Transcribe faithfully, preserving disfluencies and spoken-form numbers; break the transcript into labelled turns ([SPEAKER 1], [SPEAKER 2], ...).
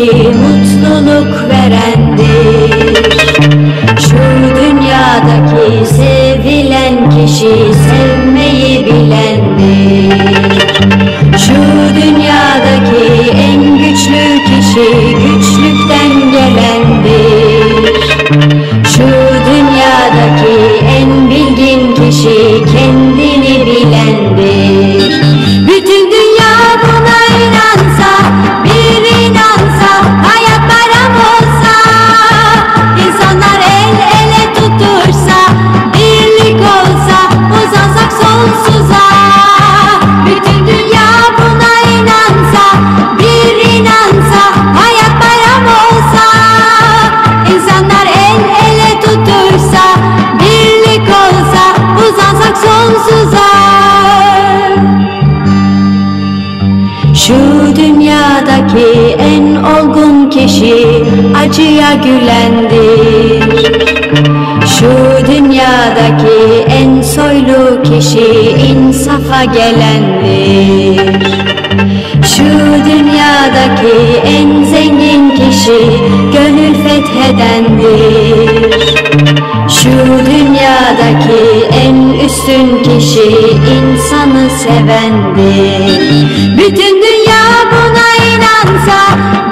[SPEAKER 1] mutluluk verendir. Şu dünyadaki sevilen kişi sevmeyi bilendir. Şu dünyadaki en güçlü kişi güçlükten gelendir. Şu dünyadaki en bilgin kişi kendini bilendir. Bütün dünya buna inansa, bir inansa, hayat bayram olsa, insanlar el ele tutuşsa, birlik olsa, uzansak sonsuza. Bütün dünya buna inansa, bir inansa, hayat bayram olsa, insanlar el ele tutuşsa, birlik olsa, uzansak sonsuza. Şu dünyadaki en olgun kişi acıya gülendir. Şu dünyadaki en soylu kişi insafa gelendir. Şu dünyadaki en zengin kişi gönül fethedendir. Şu dünyadaki en üstün kişi insanı sevendir. Bütün dünya buna inansa,